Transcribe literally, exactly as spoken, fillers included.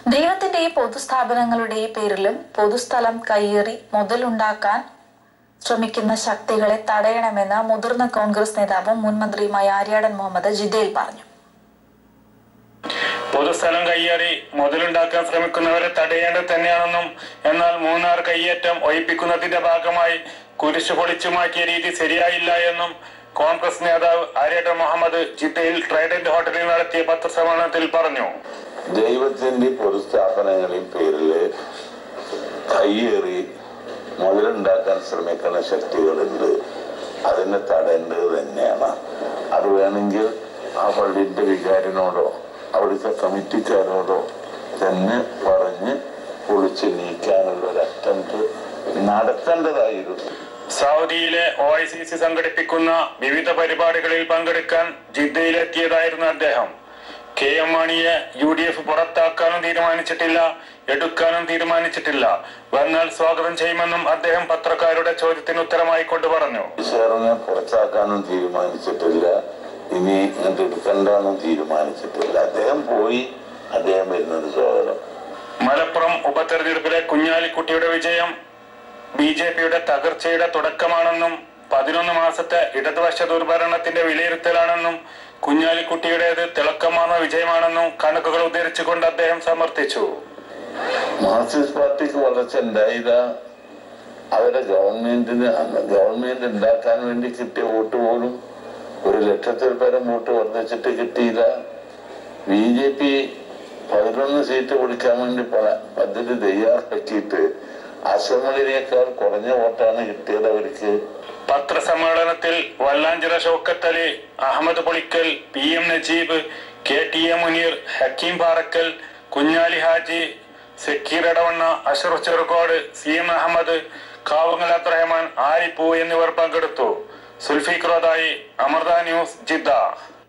ദൈവത്തിന്റെയും പൊതുസ്ഥാപനങ്ങളുടെയും പേരിലും പൊതുസ്ഥലം കയ്യേറി മുതലുണ്ടാക്കാൻ ശ്രമിക്കുന്ന ശക്തികളെ തടയണമെന്ന് മുതിർന്ന കോൺഗ്രസ് നേതാവും മുൻ മന്ത്രിയുമായ ആര്യാടൻ മുഹമ്മദ് ജിദ്ദയിൽ പറഞ്ഞു. പൊതുസ്ഥലം കയ്യേറി മുതലുണ്ടാക്കാൻ ശ്രമിക്കുന്നവരെ തടയേണ്ടത് തന്നെയാണെന്നും, എന്നാൽ മൂന്നാർ കയ്യേറ്റം ഒഴിപ്പിക്കുന്നതിന്റെ ഭാഗമായി കുരിശു പൊളിച്ചു മാറ്റിയ രീതി ശരിയായില്ല എന്നും കോൺഗ്രസ് നേതാവ് ആര്യാടൻ മുഹമ്മദ് ജിദ്ദയിൽ ട്രൈഡന്റ് ഹോട്ടലിൽ നടത്തിയ പത്രസമ്മേളനത്തിൽ പറഞ്ഞു. ദൈവത്തിന്റെ പൊതുസ്ഥാപനങ്ങളിൽ പേരില് കയ്യേറി മുതലുണ്ടാക്കാൻ ശ്രമിക്കുന്ന ശക്തികളുണ്ട്. അതിനെ തടയേണ്ടത് തന്നെയാണ്. അത് വേണമെങ്കിൽ ആ പള്ളിന്റെ വികാരിനോടോ അവിടുത്തെ കമ്മിറ്റിക്കാരോടോ തന്നെ പറഞ്ഞ് പൊളിച്ച് നീക്കാനുള്ള ഒരു അറ്റംപ്റ്റ് നടത്തേണ്ടതായിരുന്നു. സൗദിയിലെ ഒ ഐ സി സി സംഘടിപ്പിക്കുന്ന വിവിധ പരിപാടികളിൽ പങ്കെടുക്കാൻ ജിദ്ദയിലെത്തിയതായിരുന്നു അദ്ദേഹം. K M Mani U D F പുറത്താക്കാനും തീരുമാനിച്ചിട്ടില്ല, എടുക്കാനും തീരുമാനിച്ചിട്ടില്ല. വന്നാൽ സ്വാഗതം ചെയ്യുമെന്നും അദ്ദേഹം പത്രക്കാരുടെ ചോദ്യത്തിന് ഉത്തരമായി കൊണ്ട് പറഞ്ഞു. ഈശ്വരനെ പുറത്താക്കാനും തീരുമാനിച്ചിട്ടില്ല, ഇനി ഇങ്ങോട്ട് എടുക്കണ്ടാന്നും തീരുമാനിച്ചിട്ടില്ല. അദ്ദേഹം പോയി, അദ്ദേഹം വരുന്നത് സ്വാഗതം. മലപ്പുറം ഉപതെരഞ്ഞെടുപ്പിലെ കുഞ്ഞാലിക്കുട്ടിയുടെ വിജയം ബി ജെ പിയുടെ തകർച്ചയുടെ തുടക്കമാണെന്നും പതിനൊന്ന് മാസത്തെ ഇടതുപക്ഷ ദുർഭരണത്തിന്റെ വിലയിരുത്തലാണെന്നും കുഞ്ഞാലിക്കുട്ടിയുടേത് തിളക്കമാർന്ന വിജയമാണെന്നും കണക്കുകൾ ഉദ്ധരിച്ചുകൊണ്ട് അദ്ദേഹം സമർത്ഥിച്ചു. മാർക്സിസ്റ്റ് പാർട്ടിക്ക് വളർച്ച ഉണ്ടായില്ല. അവരുടെ ഗവൺമെന്റിന് ഗവൺമെന്റ് ഉണ്ടാക്കാൻ വേണ്ടി കിട്ടിയ വോട്ട് പോലും ഒരു ലക്ഷത്തിൽ പരം വോട്ട് വർദ്ധിച്ചിട്ട് കിട്ടിയില്ല. ബി ജെ പി പതിനൊന്ന് സീറ്റ് പിടിക്കാൻ വേണ്ടി പദ്ധതി തയ്യാറാക്കിയിട്ട് അസംബ്ലിനേക്കാൾ കുറഞ്ഞ വോട്ടാണ് കിട്ടിയത് അവർക്ക്. പത്രസമ്മേളനത്തിൽ Vallanchira Shoukath Ali, Ahammed Polikkal, P M Najeeb, K T A Muneer, Hakeem Parakkal, Kunjali Haji, Zakir Edavanna, Ashraf Cherukode, C M Ahammed, Kavungal Abdurahman, Arippu എന്നിവർ പങ്കെടുത്തു. Zulfiq Rodai, Amrita news, Jeddah.